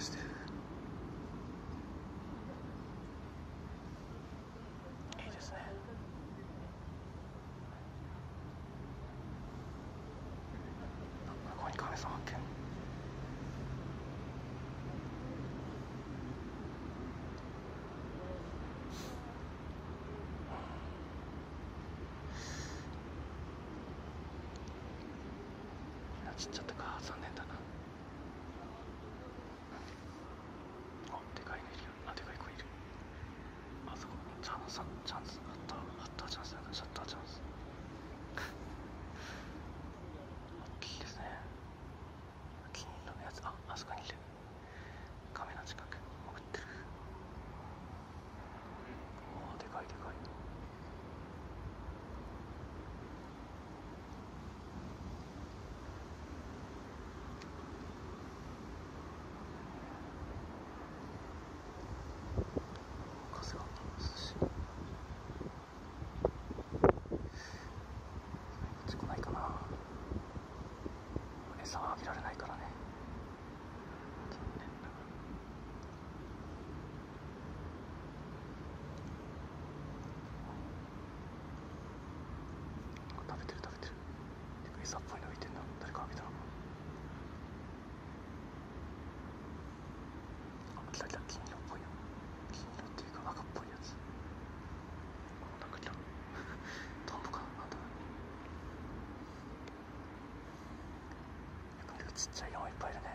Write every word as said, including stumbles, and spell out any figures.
してる。いいですね。ここにカメさん発見。みんな散っちゃったか、残念だな。あ、でかいのいるよ。あ、でかい子いる。あそこチャンス、チャンス、ハッター、ハッターチャンスだな、シャッターチャンス。大きいですね。金色のやつ、あ、あそこにいる。カメの近く潜ってる。おー、でかいでかい。風が涼しい。こっち来ないかな。餌はあげられないからね。残念ながら。食べてる食べてる。餌っぽいの浮いてんな。誰かあげたのかな。あ、来た来た。金色っぽいよ。金色っていうか赤っぽいやつ。なんか来た。トンボかな、なんだ。逆にちっちゃいのもいっぱいいるね。